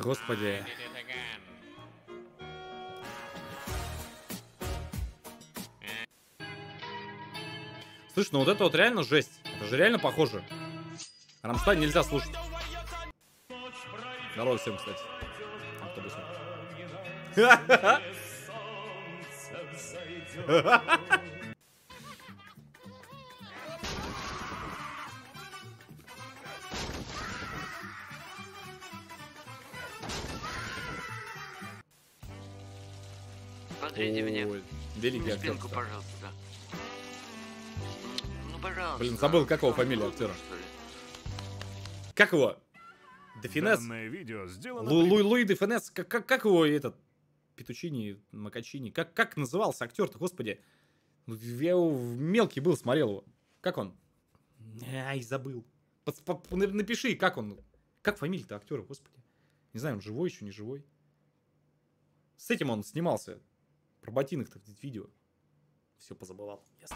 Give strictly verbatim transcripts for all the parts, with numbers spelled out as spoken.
господи. Слышь, ну вот это вот реально жесть. Это же реально похоже. Рамштайн нельзя слушать. Здорово всем, кстати. Смотрите мне. Великий актер. Спинку, пожалуйста, да. Ну, пожалуйста. Блин, забыл, как его фамилия актера. Как его? Де Финес? Лу Лу Луи Де Финес. Как, как, как его этот? Петучини, Макачини. Как, как назывался актер-то, господи? Я его мелкий был, смотрел его. Как он? Ай, забыл. Напиши, как он. Как фамилия-то актера, господи? Не знаю, он живой еще, не живой. С этим он снимался. Про ботинок-то в видео. Все позабывал. Ясно.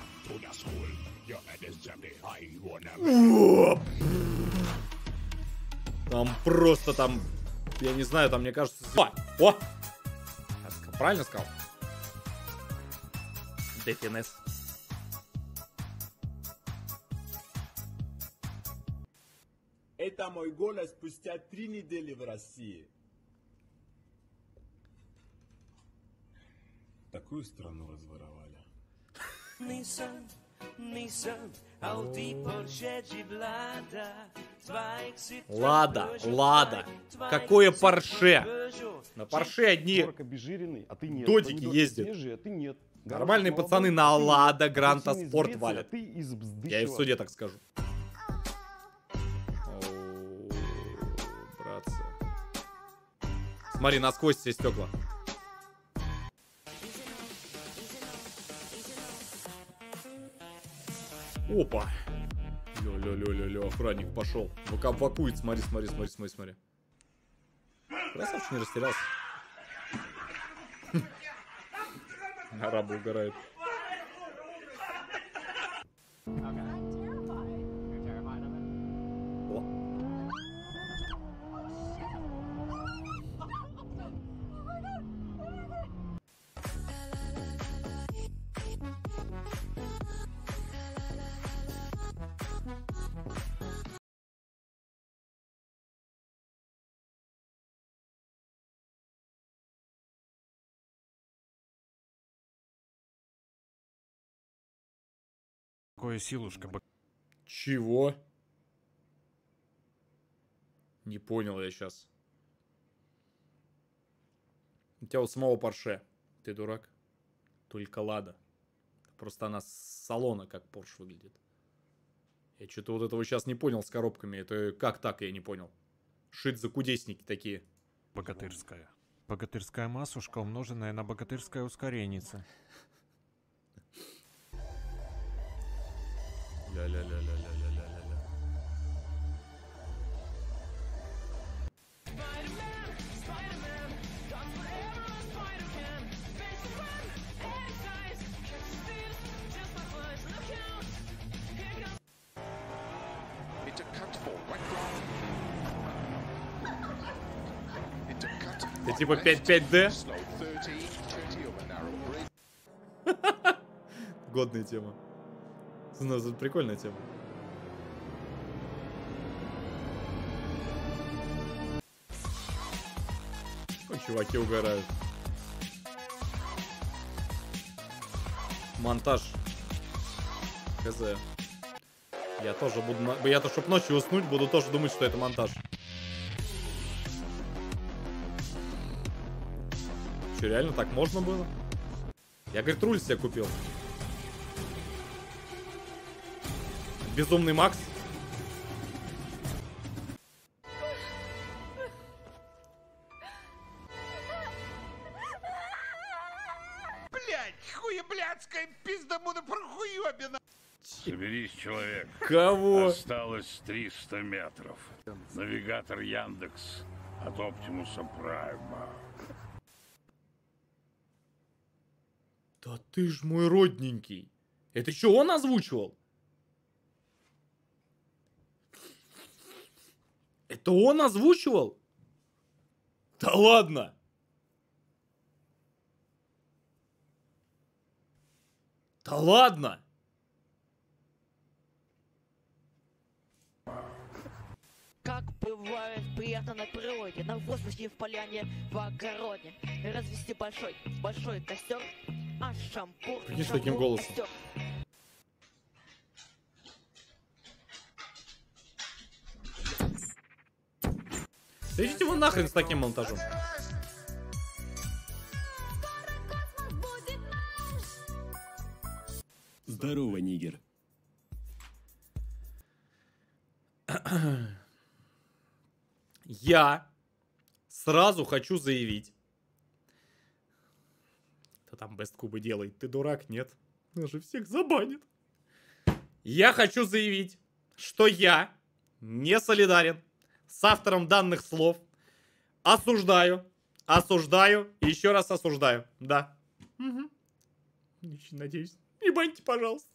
Там просто там, я не знаю, там мне кажется... О! О! Правильно сказал? Де Финес. Это мой голос спустя три недели в России. Такую страну разворовали. Лада, Лада. Какое Порше? На Порше одни додики ездят. Нормальные пацаны на Лада Гранта Спорт валят. Я и в суде так скажу. О, братцы. Смотри, насквозь все стекла. Опа. Лё-лё-лё-лё-лё, охранник пошел. Вакует, смотри, смотри, смотри, смотри, смотри. Красавчик не растерялся. Арабы угорают. Какое силушка. Чего? Не понял я сейчас. У тебя у самого Порше. Ты дурак? Только Лада. Просто она с салона как Порш выглядит. Я что-то вот этого сейчас не понял с коробками. Это как так, я не понял. Шит за кудесники такие. Богатырская. Богатырская масушка, умноженная на богатырское ускоренница. Ля-ля-ля-ля-ля-ля-ля-ля. Ты типа пять пять дэ? Годная тема. Прикольная тема. Ну, чуваки угорают. Монтаж. Хз. Я тоже буду... Я-то, чтоб ночью уснуть, буду тоже думать, что это монтаж. Че, реально так можно было? Я, говорит, руль себе купил. Безумный Макс. Блять, хуеблядская пиздамуда прохуёбина. Соберись, человек. Кого? Осталось триста метров. Навигатор Яндекс от Оптимуса Прайма. Да ты ж мой родненький. Это что, он озвучивал? Это он озвучивал? Да ладно! Да ладно! Как бывает приятно на природе, на воздухе, в поляне, в огороде. Развести большой, большой костер, а шампур, Прикинь, с таким голосом. костер. Да идите вы нахрен с таким монтажом. Здорово, нигер. Я сразу хочу заявить. Кто там бест кубы делает? Ты дурак? Нет. Нас же всех забанит. Я хочу заявить, что я не солидарен с автором данных слов. Осуждаю. Осуждаю. И еще раз осуждаю. Да. Угу. Надеюсь. Не баньте, пожалуйста.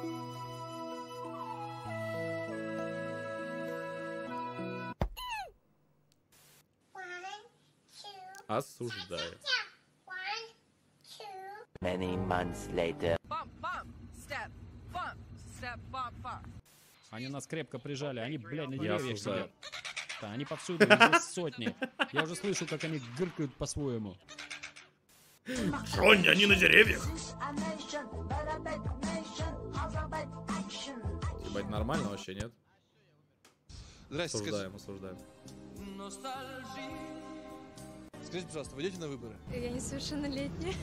Осуждаю. Many months later. Они нас крепко прижали, они, блядь, на Я деревьях осуждаю. сидят. Да, они повсюду, их здесь сотни. Я уже слышу, как они гыркают по-своему. Джонни, они на деревьях. Ебать, нормально вообще, нет? Здрасте, Осуждаем, осуждаем. Скажите, пожалуйста, вы идете на выборы? Я несовершеннолетняя.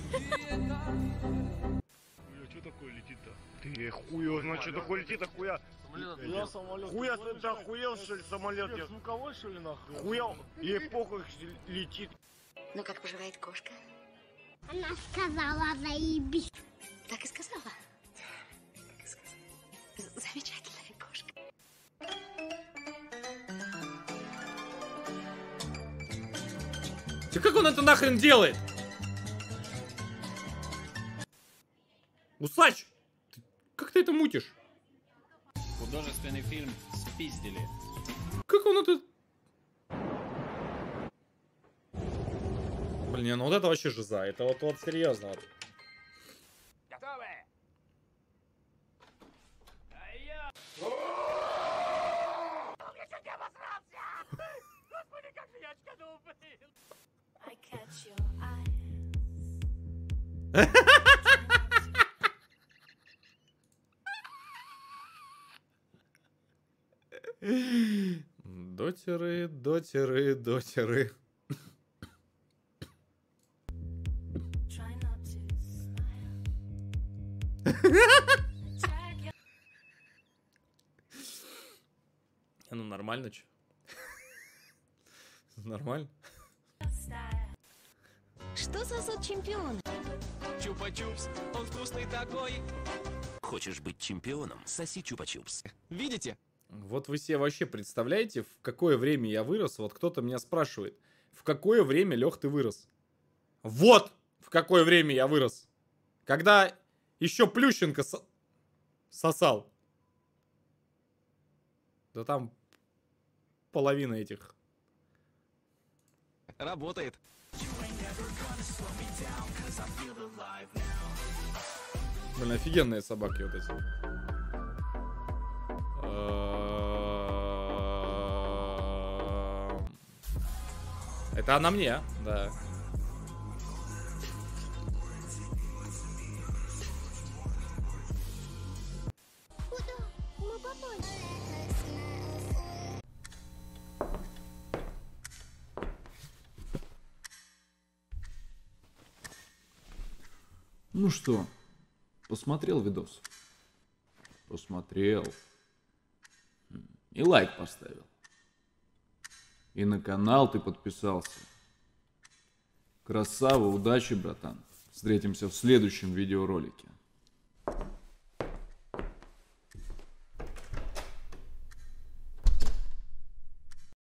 Что такое летит-то? Ты хуё, значит, такое летит, а хуя? Я самолет. Хуя, ты охуел, что ли, самолет? Я звуковой, что ли, нахуй? Хуя, ей похуй летит. Ну, как поживает кошка? Она сказала, заебись. Так и сказала. Так и сказала. Замечательная кошка. Да как он это нахрен делает? Усач! Ты, как ты это мутишь? Художественный фильм спиздили. Как он это... Блин, ну вот это вообще жиза. Это вот, вот серьезно. Вот. Готовы? Господи, как меня очканул, блин! Дотеры, дотеры, дотеры. Ну нормально, че? Нормально. Что сосут чемпион? Чупа-чупс, он вкусный такой. Хочешь быть чемпионом? Соси чупа-чупс. Видите? Вот вы себе вообще представляете, в какое время я вырос? Вот кто-то меня спрашивает, в какое время, Лех, ты вырос? Вот в какое время я вырос. Когда еще Плющенко со- сосал. Да там половина этих. Работает. Блин, офигенные собаки вот эти. Это она мне, да. Куда мы попали? Ну что, посмотрел видос? Посмотрел. И лайк поставил. И на канал ты подписался. Красава, удачи, братан. Встретимся в следующем видеоролике.